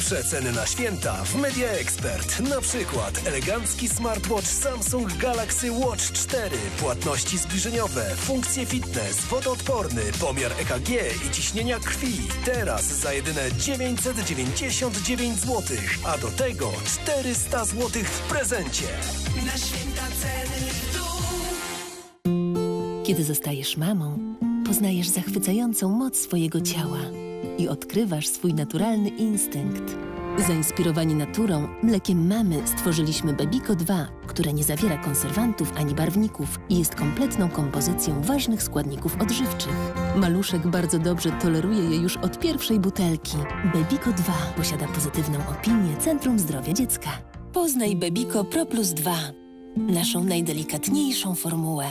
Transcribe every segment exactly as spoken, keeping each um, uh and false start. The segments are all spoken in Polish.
Najniższe ceny na święta w Media Expert. Na przykład elegancki smartwatch Samsung Galaxy Watch cztery. Płatności zbliżeniowe, funkcje fitness, wodoodporny, pomiar E K G i ciśnienia krwi. Teraz za jedyne dziewięćset dziewięćdziesiąt dziewięć złotych, a do tego czterysta złotych w prezencie. Na święta ceny w dół. Kiedy zostajesz mamą, poznajesz zachwycającą moc swojego ciała i odkrywasz swój naturalny instynkt. Zainspirowani naturą, mlekiem mamy stworzyliśmy Bebico dwa, które nie zawiera konserwantów ani barwników i jest kompletną kompozycją ważnych składników odżywczych. Maluszek bardzo dobrze toleruje je już od pierwszej butelki. Bebico dwa posiada pozytywną opinię Centrum Zdrowia Dziecka. Poznaj Bebico Pro Plus dwa, naszą najdelikatniejszą formułę.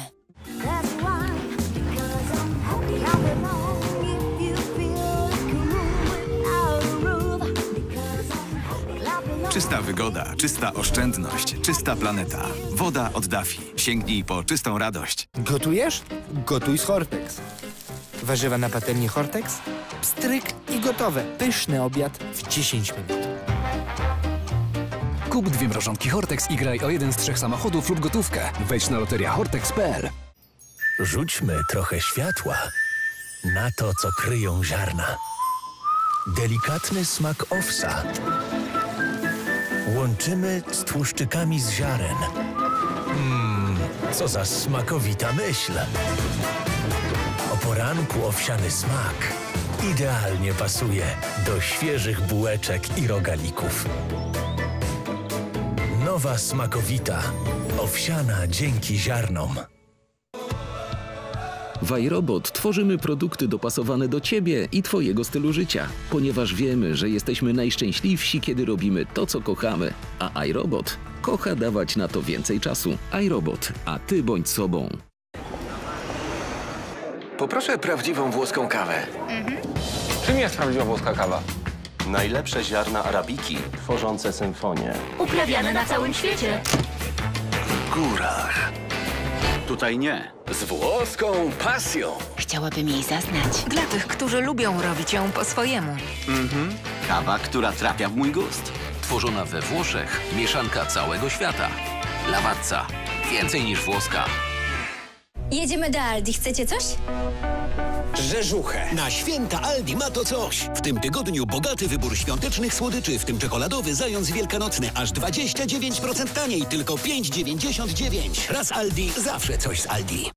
Czysta wygoda, czysta oszczędność, czysta planeta. Woda od Dafi. Sięgnij po czystą radość. Gotujesz? Gotuj z Hortex. Warzywa na patelni Hortex? Pstryk i gotowe. Pyszny obiad w dziesięć minut. Kup dwie mrożonki Hortex i graj o jeden z trzech samochodów lub gotówkę. Wejdź na loteria hortex kropka p l. Rzućmy trochę światła na to, co kryją ziarna. Delikatny smak owsa łączymy z tłuszczykami z ziaren. Mmm, co za smakowita myśl. O poranku owsiany smak idealnie pasuje do świeżych bułeczek i rogalików. Nowa smakowita, owsiana dzięki ziarnom. W iRobot tworzymy produkty dopasowane do Ciebie i Twojego stylu życia, ponieważ wiemy, że jesteśmy najszczęśliwsi, kiedy robimy to, co kochamy, a iRobot kocha dawać na to więcej czasu. iRobot, a Ty bądź sobą. Poproszę prawdziwą włoską kawę. Mhm. Czym jest prawdziwa włoska kawa? Najlepsze ziarna arabiki, tworzące symfonię. Uprawiane na całym świecie. W górach. Tutaj nie. Z włoską pasją. Chciałabym jej zaznać. Dla tych, którzy lubią robić ją po swojemu. Mhm. Kawa, która trafia w mój gust. Tworzona we Włoszech, mieszanka całego świata. Lavazza. Więcej niż włoska. Jedziemy do Aldi. Chcecie coś? Rzeżuchę. Na święta Aldi ma to coś. W tym tygodniu bogaty wybór świątecznych słodyczy, w tym czekoladowy zając wielkanocny. Aż dwadzieścia dziewięć procent taniej, tylko pięć dziewięćdziesiąt dziewięć. Raz Aldi, zawsze coś z Aldi.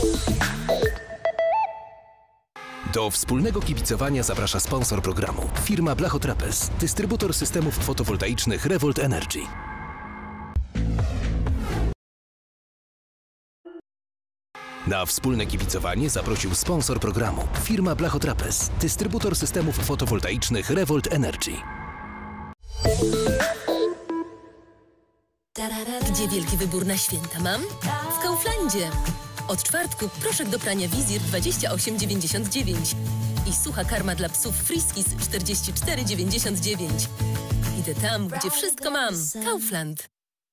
Do wspólnego kibicowania zaprasza sponsor programu. Firma Blachotrapez, dystrybutor systemów fotowoltaicznych Revolt Energy. Na wspólne kibicowanie zaprosił sponsor programu. Firma Blachotrapez, dystrybutor systemów fotowoltaicznych Revolt Energy. Gdzie wielki wybór na święta mam? W Kauflandzie. Od czwartku proszek do prania Wizir dwadzieścia osiem dziewięćdziesiąt dziewięć i sucha karma dla psów Friskis czterdzieści cztery dziewięćdziesiąt dziewięć. Idę tam, gdzie wszystko mam. Kaufland.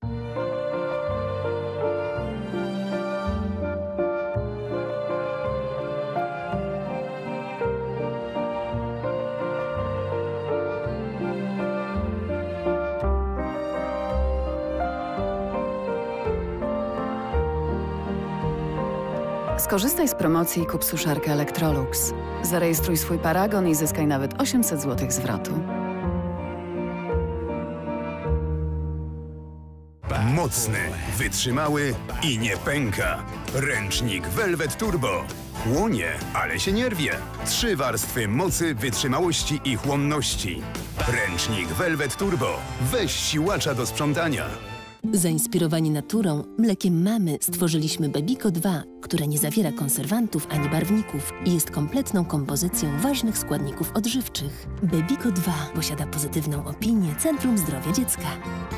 Skorzystaj z promocji i kup suszarkę Electrolux. Zarejestruj swój paragon i zyskaj nawet osiemset złotych zwrotu. Mocny, wytrzymały i nie pęka. Ręcznik Velvet Turbo. Chłonie, ale się nie rwie. Trzy warstwy mocy, wytrzymałości i chłonności. Ręcznik Velvet Turbo. Weź siłacza do sprzątania. Zainspirowani naturą, mlekiem mamy stworzyliśmy Bebico dwa, które nie zawiera konserwantów ani barwników i jest kompletną kompozycją ważnych składników odżywczych. Bebico dwa posiada pozytywną opinię Centrum Zdrowia Dziecka.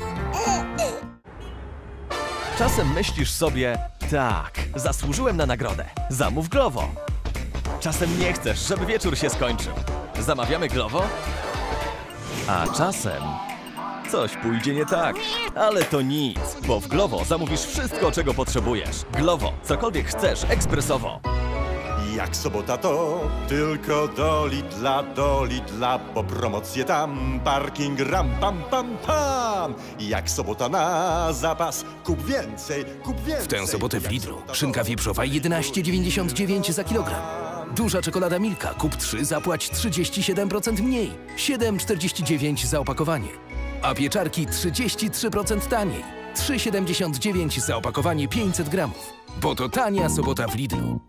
Czasem myślisz sobie, tak, zasłużyłem na nagrodę, zamów Glovo. Czasem nie chcesz, żeby wieczór się skończył. Zamawiamy Glovo? A czasem coś pójdzie nie tak, ale to nic, bo w Glovo zamówisz wszystko, czego potrzebujesz. Glovo, cokolwiek chcesz, ekspresowo. Jak sobota to tylko do Lidla, do Lidla, bo promocje tam, parking ram, pam, pam, pam. Jak sobota na zapas, kup więcej, kup więcej. W tę sobotę w Lidlu szynka wieprzowa jedenaście dziewięćdziesiąt dziewięć za kilogram. Duża czekolada Milka, kup trzy, zapłać trzydzieści siedem procent mniej. siedem czterdzieści dziewięć za opakowanie. A pieczarki trzydzieści trzy procent taniej. trzy siedemdziesiąt dziewięć za opakowanie pięćset gramów. Bo to tania sobota w Lidlu.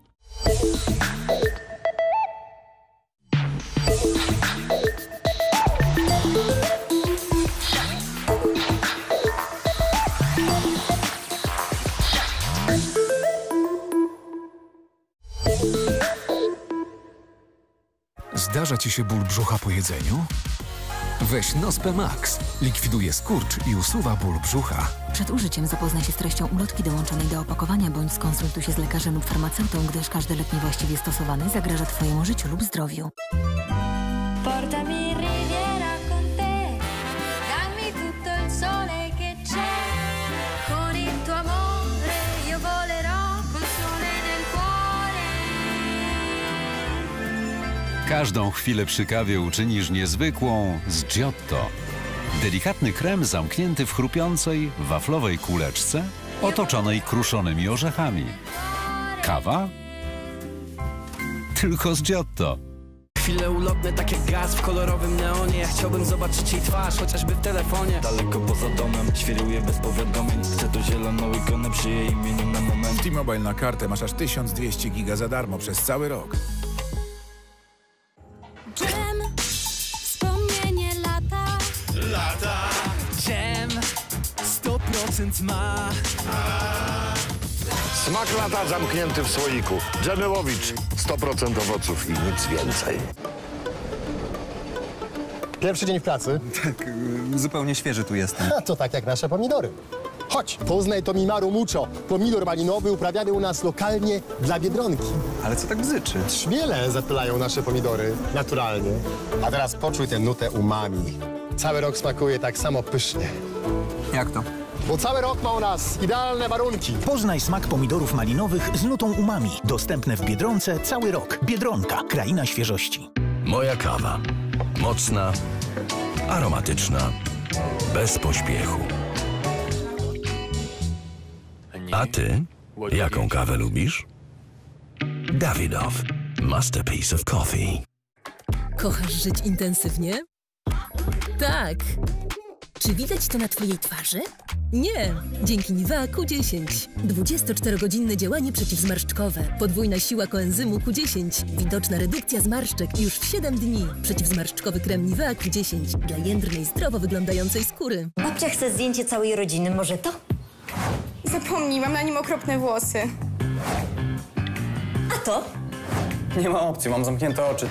Zdarza ci się ból brzucha po jedzeniu? Weź Nospe Max. Likwiduje skurcz i usuwa ból brzucha. Przed użyciem zapoznaj się z treścią ulotki dołączonej do opakowania, bądź skonsultuj się z lekarzem lub farmaceutą, gdyż każdy lek niewłaściwie stosowany zagraża Twojemu życiu lub zdrowiu. Portami in riviera con te, dammi tutto il sole che c'è, con il tuo amore io volerò col sole nel cuore. Każdą chwilę przy kawie uczynisz niezwykłą z Giotto. Delikatny krem zamknięty w chrupiącej, waflowej kuleczce, otoczonej kruszonymi orzechami. Kawa? Tylko z Giotto. Chwile ulotne, tak jak gaz w kolorowym neonie. Ja chciałbym zobaczyć jej twarz, chociażby w telefonie. Daleko poza domem, świruję bez powiadomień. Chcę to zieloną ikonę przy jej imieniu na moment. T-Mobile na kartę masz aż tysiąc dwieście giga za darmo przez cały rok. Dżem, wspomnienie lata. Lata. Dżem sto procent ma. Smak lata zamknięty w słoiku. Dżemyłowicz. sto procent owoców i nic więcej. Pierwszy dzień w pracy? Tak, zupełnie świeży tu jestem. A to tak jak nasze pomidory. Chodź, poznaj to Mimaru Mucho. Pomidor malinowy uprawiany u nas lokalnie dla Biedronki. Ale co tak bzyczy? Trzmiele zapylają nasze pomidory, naturalnie. A teraz poczuj tę nutę umami. Cały rok smakuje tak samo pysznie. Jak to? Bo cały rok ma u nas idealne warunki. Poznaj smak pomidorów malinowych z nutą umami. Dostępne w Biedronce cały rok. Biedronka, kraina świeżości. Moja kawa. Mocna, aromatyczna, bez pośpiechu. A ty? Jaką kawę lubisz? Davidoff. Masterpiece of coffee. Kochasz żyć intensywnie? Tak. Czy widać to na Twojej twarzy? Nie. Dzięki Nivea Q dziesięć. dwudziestoczterogodzinne działanie przeciwzmarszczkowe. Podwójna siła koenzymu Q dziesięć. Widoczna redukcja zmarszczek już w siedem dni. Przeciwzmarszczkowy krem Nivea Q dziesięć. Dla jędrnej, zdrowo wyglądającej skóry. Babcia chce zdjęcie całej rodziny, może to? Zapomnij, mam na nim okropne włosy. A to? Nie ma opcji, mam zamknięte oczy.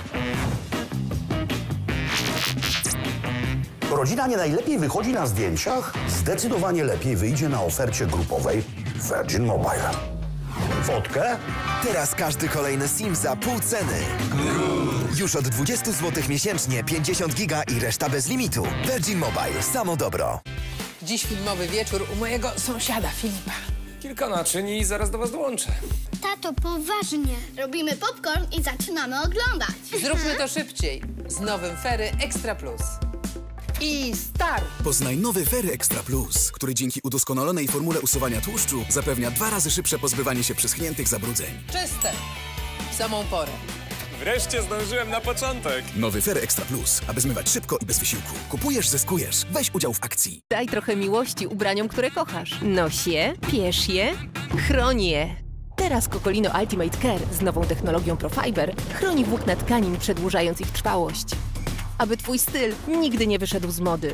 Rodzina nie najlepiej wychodzi na zdjęciach? Zdecydowanie lepiej wyjdzie na ofercie grupowej Virgin Mobile. Fotkę? Teraz każdy kolejny SIM za pół ceny. Już od dwudziestu złotych miesięcznie, pięćdziesiąt giga i reszta bez limitu. Virgin Mobile. Samo dobro. Dziś filmowy wieczór u mojego sąsiada Filipa. Kilka naczyń i zaraz do was dołączę. Tato, poważnie. Robimy popcorn i zaczynamy oglądać. Zróbmy to szybciej. Z nowym Fery Extra Plus. I start! Poznaj nowy Fery Extra Plus, który dzięki udoskonalonej formule usuwania tłuszczu zapewnia dwa razy szybsze pozbywanie się przyschniętych zabrudzeń. Czyste. W samą porę. Wreszcie zdążyłem na początek. Nowy Fery Extra Plus, aby zmywać szybko i bez wysiłku. Kupujesz, zyskujesz. Weź udział w akcji. Daj trochę miłości ubraniom, które kochasz. Noś je, piesz je, chroń je. Teraz Cocolino Ultimate Care z nową technologią Profiber chroni włókna tkanin, przedłużając ich trwałość. Aby twój styl nigdy nie wyszedł z mody.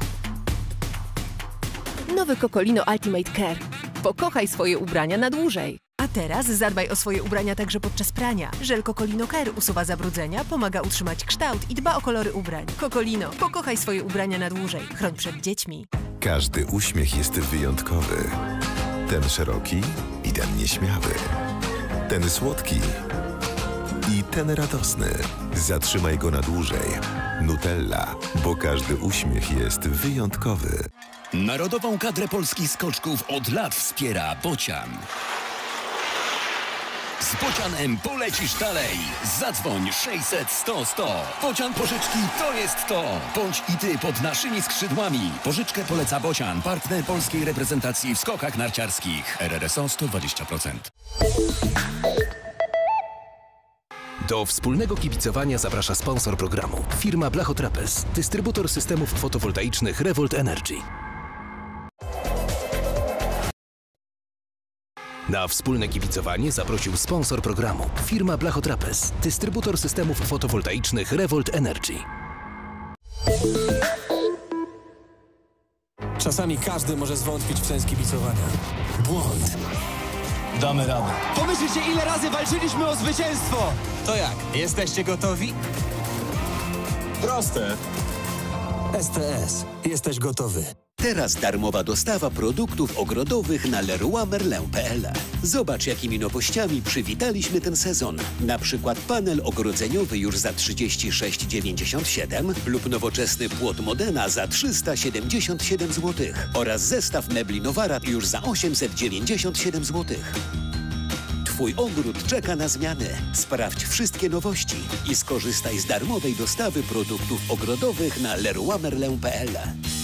Nowy Cocolino Ultimate Care. Pokochaj swoje ubrania na dłużej. A teraz zadbaj o swoje ubrania także podczas prania. Żel Cocolino Care usuwa zabrudzenia, pomaga utrzymać kształt i dba o kolory ubrań. Cocolino. Pokochaj swoje ubrania na dłużej. Chroń przed dziećmi. Każdy uśmiech jest wyjątkowy. Ten szeroki i ten nieśmiały. Ten słodki i ten radosny. Zatrzymaj go na dłużej. Nutella, bo każdy uśmiech jest wyjątkowy. Narodową kadrę polskich skoczków od lat wspiera Bocian. Z Bocianem polecisz dalej. Zadzwoń sześćset sto sto. Bocian Pożyczki to jest to. Bądź i ty pod naszymi skrzydłami. Pożyczkę poleca Bocian, partner polskiej reprezentacji w skokach narciarskich. R R S O sto dwadzieścia procent. Do wspólnego kibicowania zaprasza sponsor programu. Firma Blachotrapez, dystrybutor systemów fotowoltaicznych Revolt Energy. Na wspólne kibicowanie zaprosił sponsor programu. Firma Blachotrapez, dystrybutor systemów fotowoltaicznych Revolt Energy. Czasami każdy może zwątpić w sens kibicowania. Błąd. Damy radę. Pomyślcie, ile razy walczyliśmy o zwycięstwo! To jak? Jesteście gotowi? Proste. S T S. Jesteś gotowy. Teraz darmowa dostawa produktów ogrodowych na Leroy Merlin kropka p l. Zobacz, jakimi nowościami przywitaliśmy ten sezon. Na przykład panel ogrodzeniowy już za trzydzieści sześć dziewięćdziesiąt siedem lub nowoczesny płot Modena za trzysta siedemdziesiąt siedem złotych oraz zestaw mebli Nowara już za osiemset dziewięćdziesiąt siedem złotych. Twój ogród czeka na zmiany. Sprawdź wszystkie nowości i skorzystaj z darmowej dostawy produktów ogrodowych na Leroy Merlin kropka p l.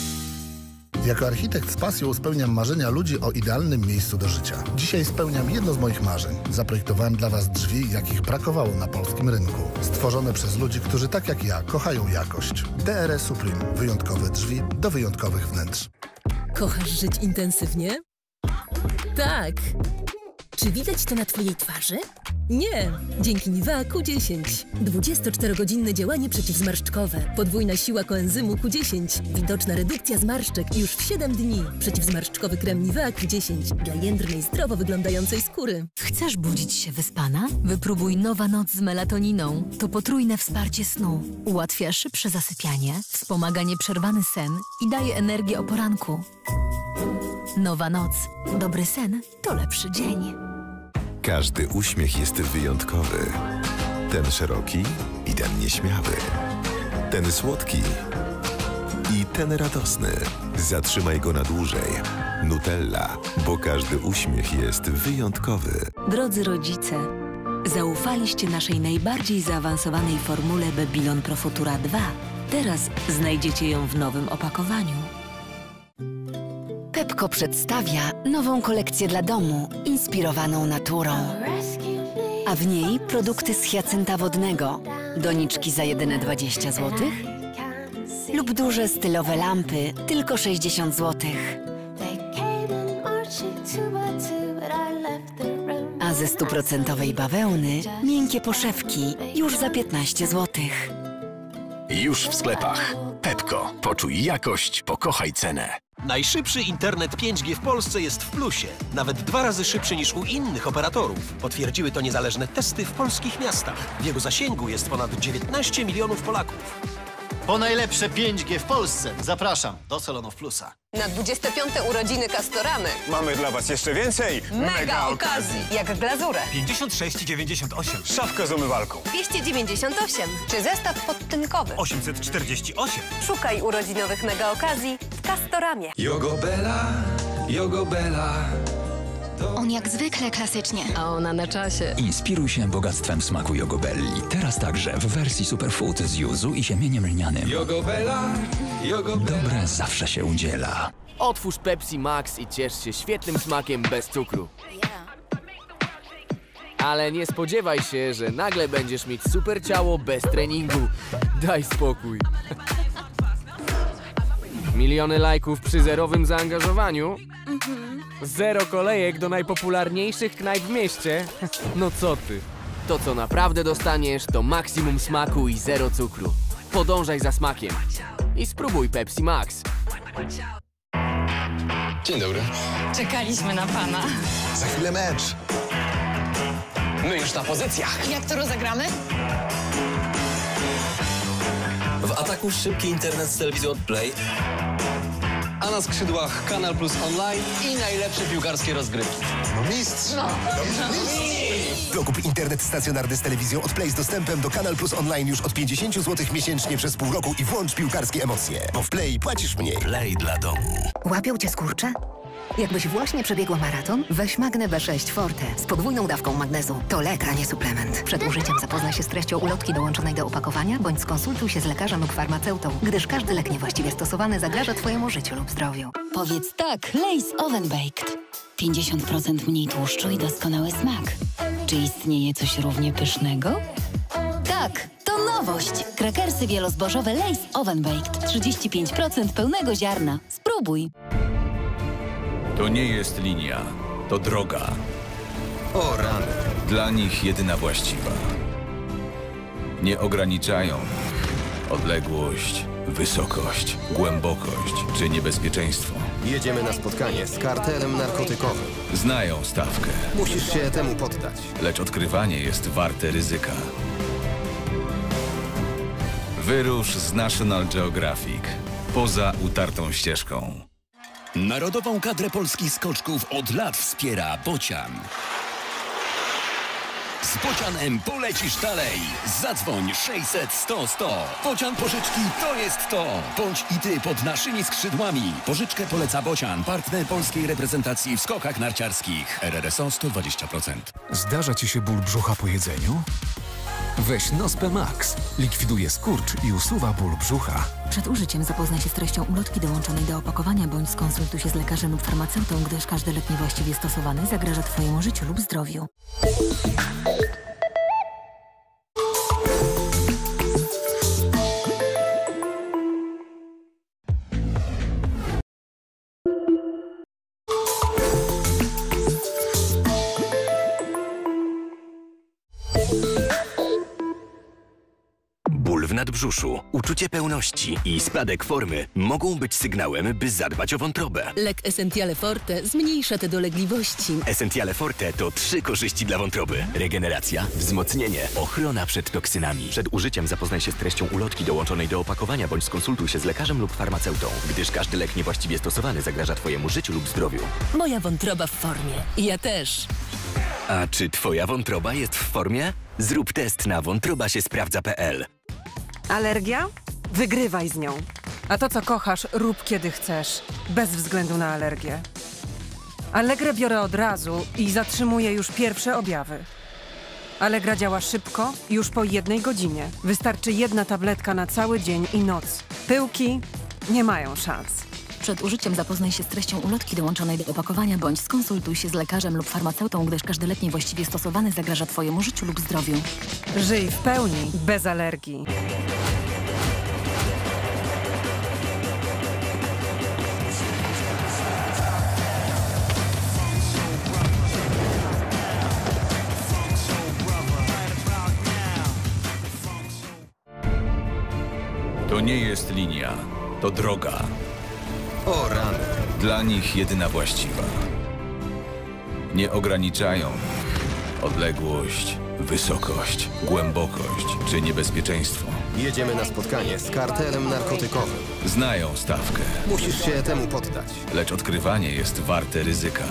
Jako architekt z pasją spełniam marzenia ludzi o idealnym miejscu do życia. Dzisiaj spełniam jedno z moich marzeń. Zaprojektowałem dla Was drzwi, jakich brakowało na polskim rynku. Stworzone przez ludzi, którzy tak jak ja kochają jakość. D R S Supreme. Wyjątkowe drzwi do wyjątkowych wnętrz. Kochasz żyć intensywnie? Tak. Czy widać to na Twojej twarzy? Nie! Dzięki Nivea Q dziesięć. dwudziestoczterogodzinne działanie przeciwzmarszczkowe. Podwójna siła koenzymu Q dziesięć. Widoczna redukcja zmarszczek już w siedem dni. Przeciwzmarszczkowy krem Nivea Q dziesięć. Dla jędrnej, zdrowo wyglądającej skóry. Chcesz budzić się wyspana? Wypróbuj Nowa Noc z melatoniną. To potrójne wsparcie snu. Ułatwia szybsze zasypianie, wspomaga nieprzerwany sen i daje energię o poranku. Nowa Noc. Dobry sen to lepszy dzień. Każdy uśmiech jest wyjątkowy. Ten szeroki i ten nieśmiały. Ten słodki i ten radosny. Zatrzymaj go na dłużej. Nutella, bo każdy uśmiech jest wyjątkowy. Drodzy rodzice, zaufaliście naszej najbardziej zaawansowanej formule Babylon Pro Futura dwa. Teraz znajdziecie ją w nowym opakowaniu. Pepco przedstawia nową kolekcję dla domu, inspirowaną naturą. A w niej produkty z hiacynta wodnego, doniczki za jedyne dwadzieścia złotych lub duże stylowe lampy, tylko sześćdziesiąt złotych. A ze stuprocentowej bawełny miękkie poszewki już za piętnaście złotych. Już w sklepach. Pepco. Poczuj jakość, pokochaj cenę. Najszybszy internet pięć G w Polsce jest w plusie. Nawet dwa razy szybszy niż u innych operatorów. Potwierdziły to niezależne testy w polskich miastach. W jego zasięgu jest ponad dziewiętnaście milionów Polaków. Po najlepsze pięć G w Polsce zapraszam do Salonów Plusa. Na dwudzieste piąte urodziny Castoramy Mamy dla Was jeszcze więcej mega okazji, jak glazurę. pięćdziesiąt sześć dziewięćdziesiąt osiem. Szafka z umywalką. dwieście dziewięćdziesiąt osiem. Czy zestaw podtynkowy. osiemset czterdzieści osiem. Szukaj urodzinowych mega okazji w Castoramie. Jogobela, Jogobela. On jak zwykle klasycznie. A ona na czasie. Inspiruj się bogactwem smaku Jogobelli. Teraz także w wersji superfood z yuzu i siemieniem lnianym. Jogobela, Jogobela. Dobre zawsze się udziela. Otwórz Pepsi Max i ciesz się świetnym smakiem bez cukru. Ale nie spodziewaj się, że nagle będziesz mieć super ciało bez treningu. Daj spokój. Miliony lajków przy zerowym zaangażowaniu? Zero kolejek do najpopularniejszych knajp w mieście? No co ty? To, co naprawdę dostaniesz, to maksimum smaku i zero cukru. Podążaj za smakiem i spróbuj Pepsi Max. Dzień dobry. Czekaliśmy na pana. Za chwilę mecz. My już na pozycjach. Jak to rozegramy? W ataku szybki internet z telewizją od Play, a na skrzydłach Kanal Plus Online i najlepsze piłkarskie rozgrywki. No mistrz! No. Dokup internet stacjonarny z telewizją od Play z dostępem do Kanal Plus Online już od pięćdziesiąt złotych miesięcznie przez pół roku i włącz piłkarskie emocje. Bo w Play płacisz mniej. Play dla domu. Łapią cię skurcze? Jakbyś właśnie przebiegła maraton, weź Magnę B sześć Forte z podwójną dawką magnezu. To lek, a nie suplement. Przed użyciem zapoznaj się z treścią ulotki dołączonej do opakowania, bądź skonsultuj się z lekarzem lub farmaceutą, gdyż każdy lek niewłaściwie stosowany zagraża Twojemu życiu lub zdrowiu. Powiedz tak, Lay's Oven Baked. pięćdziesiąt procent mniej tłuszczu i doskonały smak. Czy istnieje coś równie pysznego? Tak, to nowość. Krakersy wielozbożowe Lay's Oven Baked. trzydzieści pięć procent pełnego ziarna. Spróbuj. To nie jest linia, to droga. O rany. Dla nich jedyna właściwa. Nie ograniczają odległość, wysokość, głębokość czy niebezpieczeństwo. Jedziemy na spotkanie z kartelem narkotykowym. Znają stawkę. Musisz się temu poddać. Lecz odkrywanie jest warte ryzyka. Wyrusz z National Geographic. Poza utartą ścieżką. Narodową kadrę polskich skoczków od lat wspiera Bocian. Z Bocianem polecisz dalej. Zadzwoń sześćset sto sto. Bocian Pożyczki to jest to. Bądź i ty pod naszymi skrzydłami. Pożyczkę poleca Bocian, partner polskiej reprezentacji w skokach narciarskich. R R S O sto dwadzieścia procent. Zdarza ci się ból brzucha po jedzeniu? Weź Nospe Max. Likwiduje skurcz i usuwa ból brzucha. Przed użyciem zapoznaj się z treścią ulotki dołączonej do opakowania, bądź skonsultuj się z lekarzem lub farmaceutą, gdyż każdy lek niewłaściwie stosowany zagraża Twojemu życiu lub zdrowiu. Ból w nadbrzuszu, uczucie pełności i spadek formy mogą być sygnałem, by zadbać o wątrobę. Lek Essentiale Forte zmniejsza te dolegliwości. Essentiale Forte to trzy korzyści dla wątroby. Regeneracja, wzmocnienie, ochrona przed toksynami. Przed użyciem zapoznaj się z treścią ulotki dołączonej do opakowania, bądź skonsultuj się z lekarzem lub farmaceutą, gdyż każdy lek niewłaściwie stosowany zagraża Twojemu życiu lub zdrowiu. Moja wątroba w formie. Ja też. A czy Twoja wątroba jest w formie? Zrób test na wątroba się sprawdza kropka p l. Alergia? Wygrywaj z nią. A to, co kochasz, rób kiedy chcesz, bez względu na alergię. Allegrę biorę od razu i zatrzymuję już pierwsze objawy. Allegra działa szybko, już po jednej godzinie. Wystarczy jedna tabletka na cały dzień i noc. Pyłki nie mają szans. Przed użyciem zapoznaj się z treścią ulotki dołączonej do opakowania, bądź skonsultuj się z lekarzem lub farmaceutą, gdyż każdy lek niewłaściwie stosowany zagraża Twojemu życiu lub zdrowiu. Żyj w pełni, bez alergii. To nie jest linia, to droga. O rany. Dla nich jedyna właściwa. Nie ograniczają odległość, wysokość, głębokość czy niebezpieczeństwo. Jedziemy na spotkanie z kartelem narkotykowym. Znają stawkę. Musisz się temu poddać. Lecz odkrywanie jest warte ryzyka.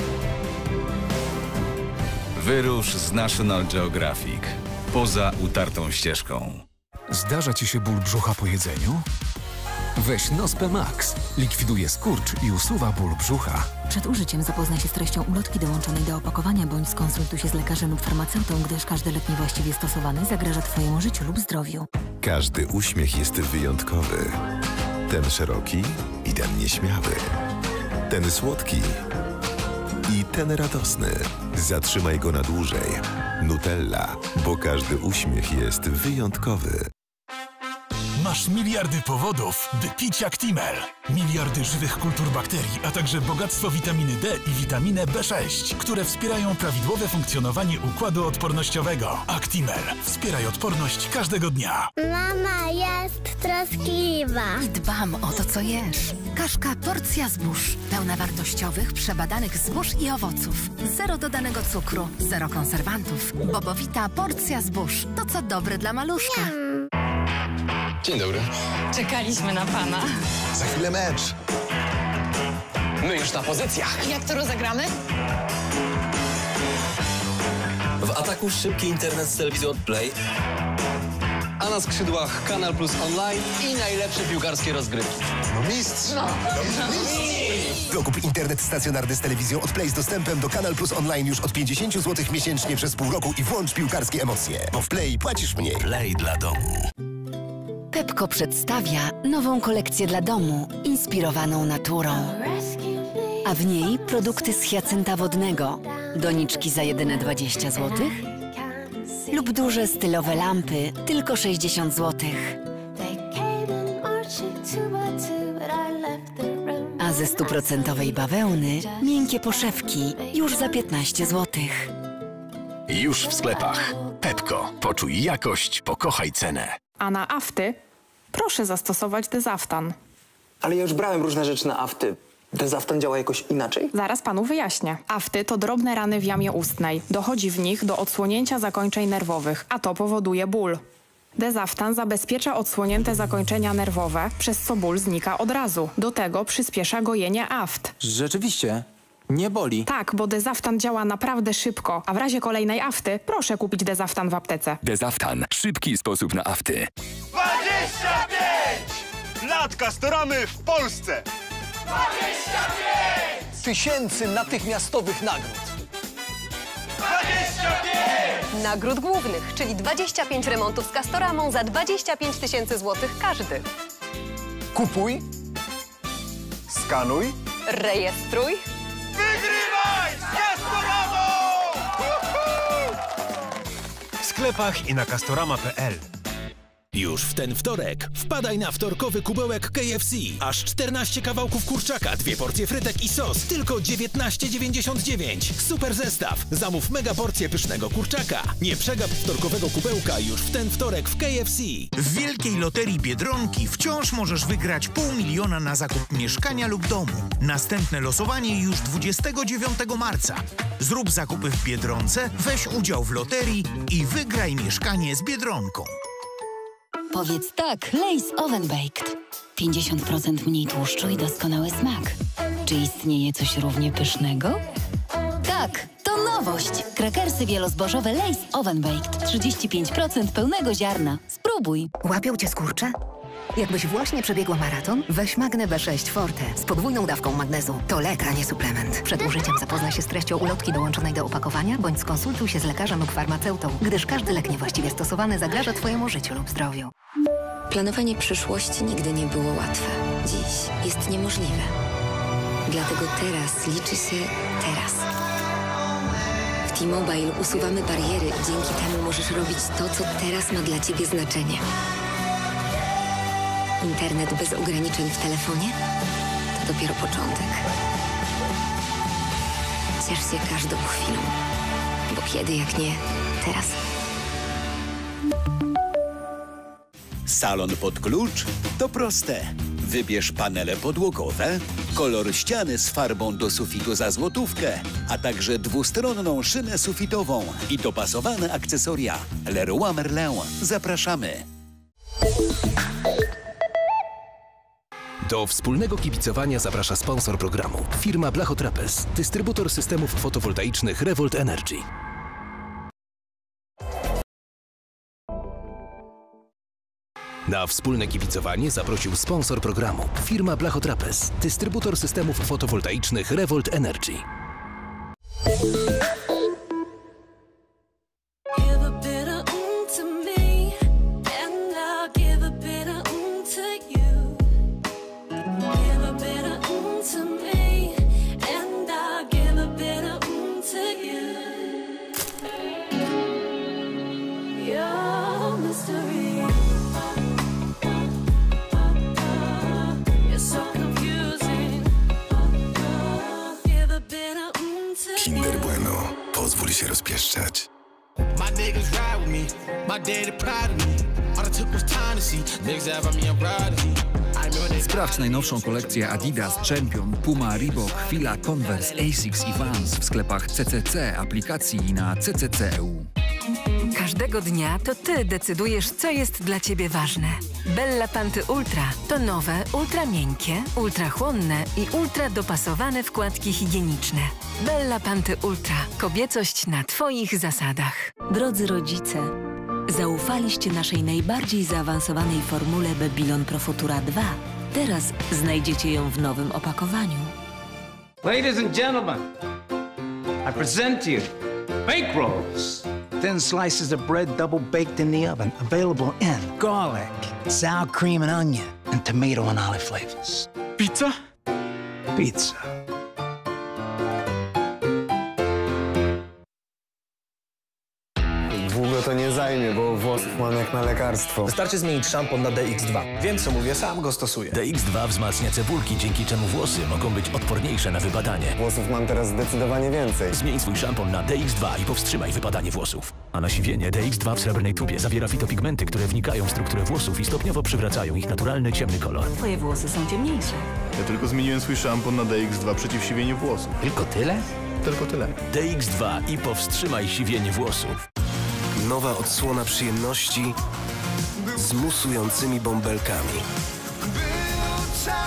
Wyrusz z National Geographic. Poza utartą ścieżką. Zdarza ci się ból brzucha po jedzeniu? Weź Nospe Max. Likwiduje skurcz i usuwa ból brzucha. Przed użyciem zapoznaj się z treścią ulotki dołączonej do opakowania, bądź skonsultuj się z lekarzem lub farmaceutą, gdyż każdy lek niewłaściwie stosowany zagraża Twojemu życiu lub zdrowiu. Każdy uśmiech jest wyjątkowy. Ten szeroki i ten nieśmiały. Ten słodki i ten radosny. Zatrzymaj go na dłużej. Nutella, bo każdy uśmiech jest wyjątkowy. Masz miliardy powodów, by pić Actimel. Miliardy żywych kultur bakterii, a także bogactwo witaminy D i witaminę B sześć, które wspierają prawidłowe funkcjonowanie układu odpornościowego. Actimel. Wspieraj odporność każdego dnia. Mama jest troskliwa. I dbam o to, co jesz. Kaszka Porcja Zbóż. Pełna wartościowych, przebadanych zbóż i owoców. Zero dodanego cukru, zero konserwantów. Bobowita Porcja Zbóż. To, co dobre dla maluszka. Dzień dobry. Czekaliśmy na pana. Za chwilę mecz. My już na pozycjach. Jak to rozegramy? W ataku szybki internet z telewizją od Play, a A na skrzydłach Kanal Plus Online i najlepsze piłkarskie rozgrywki. No mistrz! No. Dokup internet stacjonarny z telewizją od Play z dostępem do Kanal Plus Online już od pięćdziesiąt złotych miesięcznie przez pół roku i włącz piłkarskie emocje. Bo w Play płacisz mniej. Play dla domu. Pepco przedstawia nową kolekcję dla domu, inspirowaną naturą. A w niej produkty z hiacynta wodnego, doniczki za jedyne dwadzieścia złotych lub duże stylowe lampy, tylko sześćdziesiąt złotych. A ze stuprocentowej bawełny miękkie poszewki już za piętnaście złotych. Już w sklepach. Pepco. Poczuj jakość, pokochaj cenę. A na afty proszę zastosować Dezaftan. Ale ja już brałem różne rzeczy na afty. Dezaftan działa jakoś inaczej? Zaraz panu wyjaśnię. Afty to drobne rany w jamie ustnej. Dochodzi w nich do odsłonięcia zakończeń nerwowych, a to powoduje ból. Dezaftan zabezpiecza odsłonięte zakończenia nerwowe, przez co ból znika od razu. Do tego przyspiesza gojenie aft. Rzeczywiście. Nie boli. Tak, bo Dezaftan działa naprawdę szybko, a w razie kolejnej afty proszę kupić Dezaftan w aptece. Dezaftan. Szybki sposób na afty. dwadzieścia pięć lat Castoramy w Polsce. dwadzieścia pięć tysięcy natychmiastowych nagród. dwadzieścia pięć Nagród głównych, czyli dwadzieścia pięć remontów z Castoramą za dwadzieścia pięć tysięcy złotych każdy. Kupuj. Skanuj. Rejestruj. Wygrywaj z Castoramą! W sklepach i na castorama kropka p l. Już w ten wtorek wpadaj na wtorkowy kubełek K F C. Aż czternaście kawałków kurczaka, dwie porcje frytek i sos. Tylko dziewiętnaście dziewięćdziesiąt dziewięć. Super zestaw. Zamów mega porcję pysznego kurczaka. Nie przegap wtorkowego kubełka już w ten wtorek w K F C. W Wielkiej Loterii Biedronki wciąż możesz wygrać pół miliona na zakup mieszkania lub domu. Następne losowanie już dwudziestego dziewiątego marca. Zrób zakupy w Biedronce, weź udział w loterii i wygraj mieszkanie z Biedronką. Powiedz tak, Lay's Oven Baked. pięćdziesiąt procent mniej tłuszczu i doskonały smak. Czy istnieje coś równie pysznego? Tak, to nowość. Krakersy wielozbożowe Lay's Oven Baked. trzydzieści pięć procent pełnego ziarna. Spróbuj. Łapią cię skurcze? Jakbyś właśnie przebiegła maraton, weź Magnę B sześć Forte z podwójną dawką magnezu. To lek, a nie suplement. Przed użyciem zapoznaj się z treścią ulotki dołączonej do opakowania, bądź skonsultuj się z lekarzem lub farmaceutą, gdyż każdy lek niewłaściwie stosowany zagraża twojemu życiu lub zdrowiu. Planowanie przyszłości nigdy nie było łatwe. Dziś jest niemożliwe. Dlatego teraz liczy się teraz. W T-Mobile usuwamy bariery i dzięki temu możesz robić to, co teraz ma dla ciebie znaczenie. Internet bez ograniczeń w telefonie to dopiero początek. Ciesz się każdą chwilą, bo kiedy jak nie teraz. Salon pod klucz to proste. Wybierz panele podłogowe, kolor ściany z farbą do sufitu za złotówkę, a także dwustronną szynę sufitową i dopasowane akcesoria. Leroy Merlin. Zapraszamy. Do wspólnego kibicowania zaprasza sponsor programu. Firma Blachotrapez, dystrybutor systemów fotowoltaicznych Revolt Energy. Na wspólne kibicowanie zaprosił sponsor programu. Firma Blachotrapez, dystrybutor systemów fotowoltaicznych Revolt Energy. Kinder Bueno. Pozwól się rozpieszczać. Sprawdź najnowszą kolekcję Adidas, Champion, Puma, Reebok, Fila, Converse, Asics i Vans w sklepach C C C, aplikacji i na C C C kropka E U. Każdego dnia to ty decydujesz, co jest dla ciebie ważne. Bella Panty Ultra to nowe, ultra miękkie, ultra chłonne i ultra dopasowane wkładki higieniczne. Bella Panty Ultra. Kobiecość na twoich zasadach. Drodzy rodzice, Zaufaliście naszej najbardziej zaawansowanej formule Babylon Pro Futura dwa. Teraz znajdziecie ją w nowym opakowaniu. Ladies and gentlemen, I present to you bake rolls. Thin slices of bread double baked in the oven, available in garlic, sour cream and onion, and tomato and olive flavors. Pizza? Pizza. Długo to nie zajmie, bo włosów mam jak na lekarstwo. Wystarczy zmienić szampon na D X dwa. Wiem, co mówię, sam go stosuję. D X dwa wzmacnia cebulki, dzięki czemu włosy mogą być odporniejsze na wypadanie. Włosów mam teraz zdecydowanie więcej. Zmień swój szampon na D X dwa i powstrzymaj wypadanie włosów. A na siwienie D X dwa w srebrnej tubie zawiera fitopigmenty, które wnikają w strukturę włosów i stopniowo przywracają ich naturalny, ciemny kolor. Twoje włosy są ciemniejsze. Ja tylko zmieniłem swój szampon na D X dwa przeciw siwieniu włosów. Tylko tyle? Tylko tyle. D X dwa i powstrzymaj siwienie włosów. Nowa odsłona przyjemności z musującymi bąbelkami. Był czas,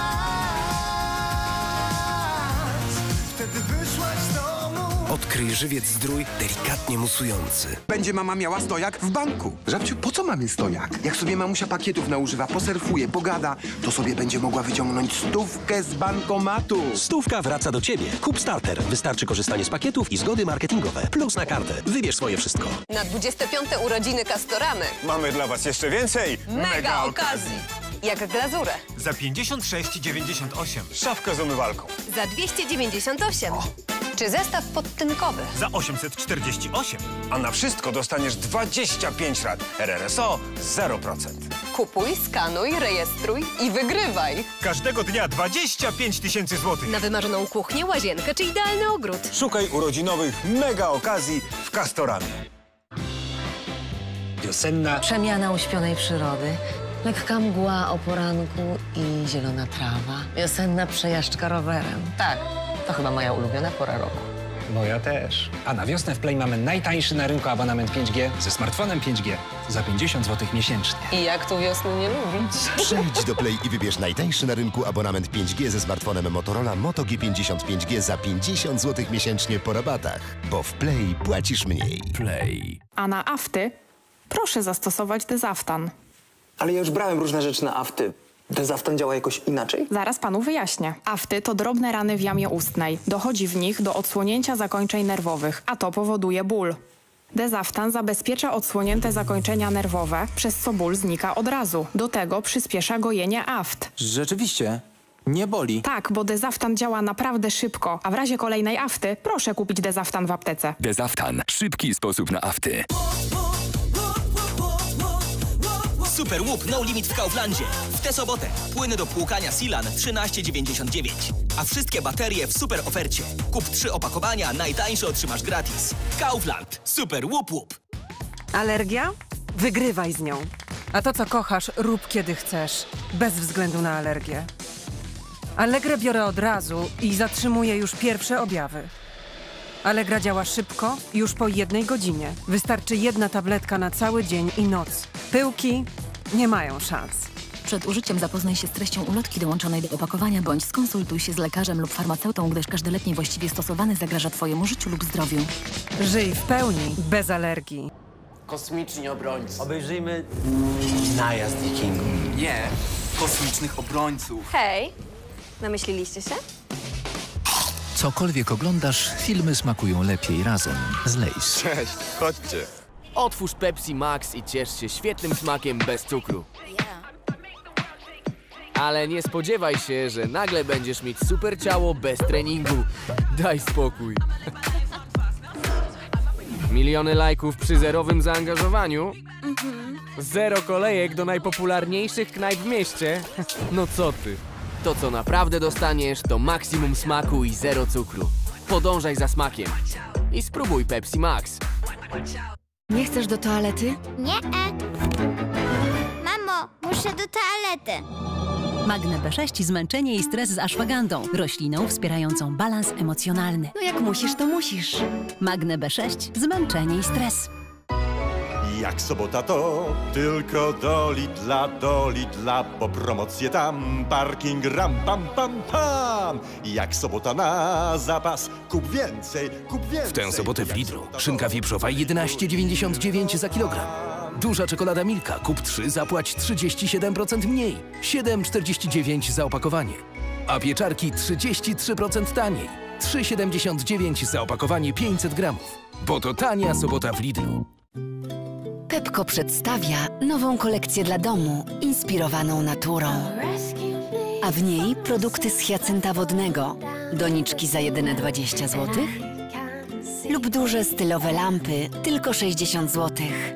wtedy wyszłaś z domu. Odkryj żywiec zdrój delikatnie musujący. Będzie mama miała stojak w banku. Żabciu, po co mamy stojak? Jak sobie mamusia pakietów naużywa, posurfuje, pogada, to sobie będzie mogła wyciągnąć stówkę z bankomatu. Stówka wraca do ciebie. Kup starter. Wystarczy korzystanie z pakietów i zgody marketingowe. Plus na kartę. Wybierz swoje wszystko. Na dwudzieste piąte urodziny Castoramy Mamy dla was jeszcze więcej mega okazji. Jak glazurę. Za pięćdziesiąt sześć dziewięćdziesiąt osiem. Szafkę z umywalką. Za dwieście dziewięćdziesiąt osiem. Czy zestaw podtynkowy. Za osiemset czterdzieści osiem. A na wszystko dostaniesz dwadzieścia pięć rat. R R S O zero procent. Kupuj, skanuj, rejestruj i wygrywaj. Każdego dnia dwadzieścia pięć tysięcy złotych. Na wymarzoną kuchnię, łazienkę czy idealny ogród. Szukaj urodzinowych mega okazji w Castoramie. Wiosenna. Przemiana uśpionej przyrody. Lekka mgła o poranku i zielona trawa. Wiosenna przejażdżka rowerem. Tak, to chyba moja ulubiona pora roku. Moja też. A na wiosnę w Play mamy najtańszy na rynku abonament pięć G ze smartfonem pięć G za pięćdziesiąt złotych miesięcznie. I jak tu wiosny nie lubić? Przejdź do Play i wybierz najtańszy na rynku abonament pięć G ze smartfonem Motorola Moto G pięćdziesiąt pięć G za pięćdziesiąt złotych miesięcznie po rabatach. Bo w Play płacisz mniej. Play. A na afty proszę zastosować Dezaftan. Ale ja już brałem różne rzeczy na afty. Dezaftan działa jakoś inaczej? Zaraz panu wyjaśnię. Afty to drobne rany w jamie ustnej. Dochodzi w nich do odsłonięcia zakończeń nerwowych, a to powoduje ból. Dezaftan zabezpiecza odsłonięte zakończenia nerwowe, przez co ból znika od razu. Do tego przyspiesza gojenie aft. Rzeczywiście. Nie boli. Tak, bo Dezaftan działa naprawdę szybko, a w razie kolejnej afty proszę kupić Dezaftan w aptece. Dezaftan. Szybki sposób na afty. Super łup no limit w Kauflandzie. W tę sobotę płyny do płukania Silan trzynaście dziewięćdziesiąt dziewięć. A wszystkie baterie w super ofercie. Kup trzy opakowania, najtańsze otrzymasz gratis. Kaufland. Super łup łup. Alergia? Wygrywaj z nią. A to, co kochasz, rób kiedy chcesz. Bez względu na alergię. Allegrę biorę od razu i zatrzymuję już pierwsze objawy. Allegra działa szybko, już po jednej godzinie. Wystarczy jedna tabletka na cały dzień i noc. Pyłki nie mają szans. Przed użyciem zapoznaj się z treścią ulotki dołączonej do opakowania, bądź skonsultuj się z lekarzem lub farmaceutą, gdyż każdy lek niewłaściwie stosowany zagraża twojemu życiu lub zdrowiu. Żyj w pełni, bez alergii. Kosmiczni obrońcy. Obejrzyjmy najazd wikingów. Nie, kosmicznych obrońców. Hej, namyśliliście się? Cokolwiek oglądasz, filmy smakują lepiej razem z Lay's. Cześć, chodźcie. Otwórz Pepsi Max i ciesz się świetnym smakiem bez cukru. Ale nie spodziewaj się, że nagle będziesz mieć super ciało bez treningu. Daj spokój. Miliony lajków przy zerowym zaangażowaniu? Zero kolejek do najpopularniejszych knajp w mieście? No co ty? To, co naprawdę dostaniesz, to maksimum smaku i zero cukru. Podążaj za smakiem i spróbuj Pepsi Max. Nie chcesz do toalety? Nie. -e. Mamo, muszę do toalety. Magne B sześć, zmęczenie i stres z ashwagandą, rośliną wspierającą balans emocjonalny. No jak musisz, to musisz. Magne B sześć, zmęczenie i stres. Jak sobota to tylko do Lidla, do Lidla, bo promocje tam, parking ram pam pam pam. Jak sobota na zapas, kup więcej, kup więcej. W tę sobotę w Lidlu szynka wieprzowa jedenaście dziewięćdziesiąt dziewięć za kilogram. Duża czekolada Milka. Kup trzy, zapłać trzydzieści siedem procent mniej. siedem czterdzieści dziewięć za opakowanie. A pieczarki trzydzieści trzy procent taniej. trzy siedemdziesiąt dziewięć za opakowanie pięćset gramów. Bo to tania sobota w Lidlu. Pepco przedstawia nową kolekcję dla domu, inspirowaną naturą. A w niej produkty z hiacynta wodnego, doniczki za jedyne dwadzieścia złotych lub duże stylowe lampy tylko sześćdziesiąt złotych.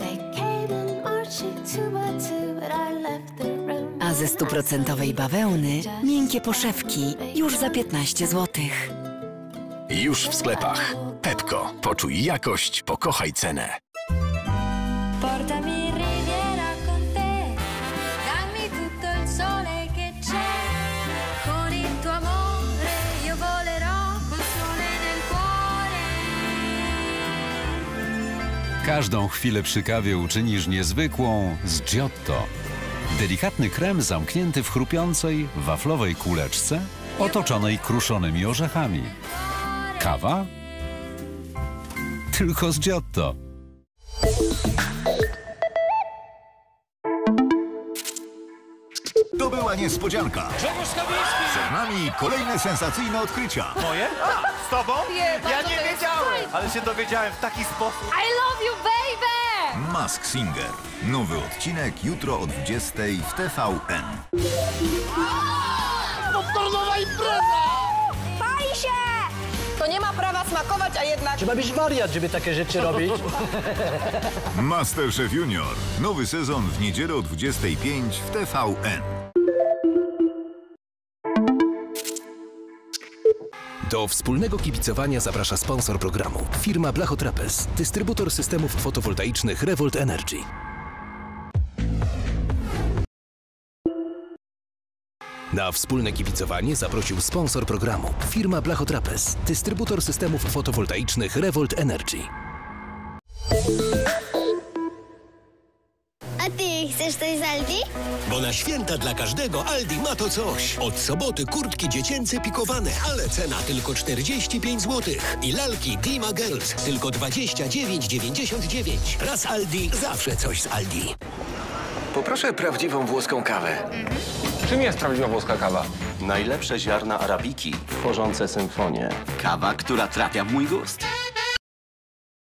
A ze stuprocentowej bawełny miękkie poszewki już za piętnaście złotych. Już w sklepach. Pepco. Poczuj jakość, pokochaj cenę. Portami in riviera con te, dammi tutto il sole che c'è, con il tuo amore io volerò col sole nel cuore. Każdą chwilę przy kawie uczynisz niezwykłą z Giotto. Delikatny krem zamknięty w chrupiącej, waflowej kuleczce, otoczonej kruszonymi orzechami. Kawa? Tylko z Giotto. To była niespodzianka. Przed nami kolejne sensacyjne odkrycia. Moje? A, z tobą? Nie, ja to nie jest wiedziałem, fajne. ale się dowiedziałem w taki sposób. I love you, baby! Mask Singer. Nowy odcinek jutro o dwudziestej w T V N. Popcornowa impreza! Pali się! To nie ma prawa smakować, a jednak... Trzeba być wariat, żeby takie rzeczy robić. Masterchef Junior. Nowy sezon w niedzielę o dwudziestej pięć w T V N. Do wspólnego kibicowania zaprasza sponsor programu. Firma Blachotrapez, dystrybutor systemów fotowoltaicznych Revolt Energy. Na wspólne kibicowanie zaprosił sponsor programu. Firma Blachotrapez, dystrybutor systemów fotowoltaicznych Revolt Energy. A ty chcesz coś z Aldi? Bo na święta dla każdego Aldi ma to coś. Od soboty kurtki dziecięce pikowane, ale cena tylko czterdzieści pięć złotych. I lalki Dima Girls tylko dwadzieścia dziewięć dziewięćdziesiąt dziewięć. Raz Aldi, zawsze coś z Aldi. Poproszę prawdziwą włoską kawę. Czym jest prawdziwa włoska kawa? Najlepsze ziarna arabiki, tworzące symfonię. Kawa, która trafia w mój gust.